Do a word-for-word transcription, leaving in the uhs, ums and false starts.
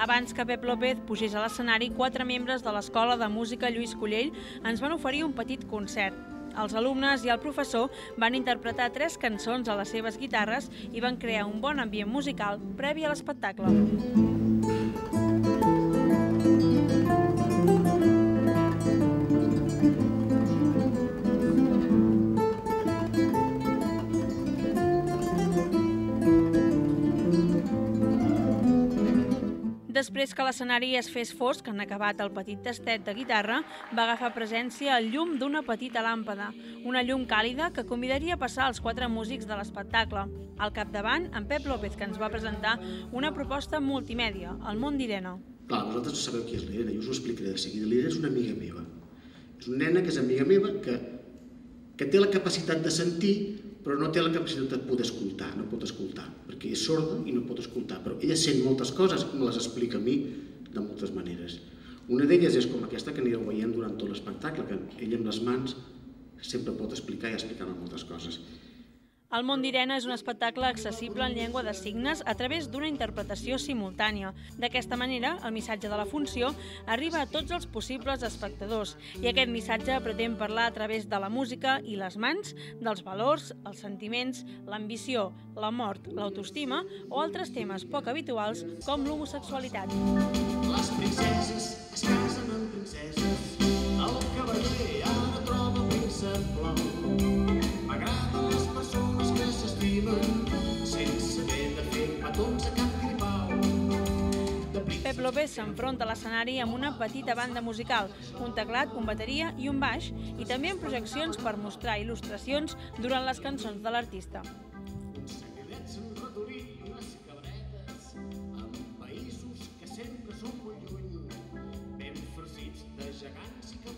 Abans que Pep López pugés a l'escenari, quatre membres de l'Escola de Música Lluís Collell ens van oferir un petit concert. Els alumnes i el professor van interpretar tres cançons a les seves guitarres i van crear un bon ambient musical previ a l'espectacle. Després que l'escenari es fes fosc, en acabat el petit tastet de guitarra, va agafar presència el llum d'una petita làmpada, una llum càlida que convidaria a passar els quatre músics de l'espectacle. Al capdavant, en Pep López, que ens va presentar una proposta multimèdia, el món d'Irene. Clar, vosaltres no sabeu qui és l'Irene, jo us ho explicaré de seguida. L'Irene és una amiga meva. És una nena que és amiga meva, que, que té la capacitat de sentir, però no té la capacitat de poder escoltar, no pot escoltar, perquè és sorda i no pot escoltar, però ella sent moltes coses i me les explica a mi de moltes maneres. Una d'elles és com aquesta que anireu veient durant tot l'espectacle, que ella amb les mans sempre pot explicar i explicar-me moltes coses. El món d'Irene és un espectacle accessible en llengua de signes a través d'una interpretació simultània. D'aquesta manera, el missatge de la funció arriba a tots els possibles espectadors i aquest missatge pretén parlar a través de la música i les mans dels valors, els sentiments, l'ambició, la mort, l'autoestima o altres temes poc habituals com l'homosexualitat. Les princeses es casen amb princeses, el cavaller ara troba príncep blau. M'agraden les persones que s'estimen sense haver de fer petons a cap gripau. Pep López s'enfronta a l'escenari amb una petita banda musical, un teclat, un bateria i un baix, i també amb projeccions per mostrar il·lustracions durant les cançons de l'artista. Secrets en ratolí i les cabretes, en països que sempre són molt lluny, ben farcits de gegants i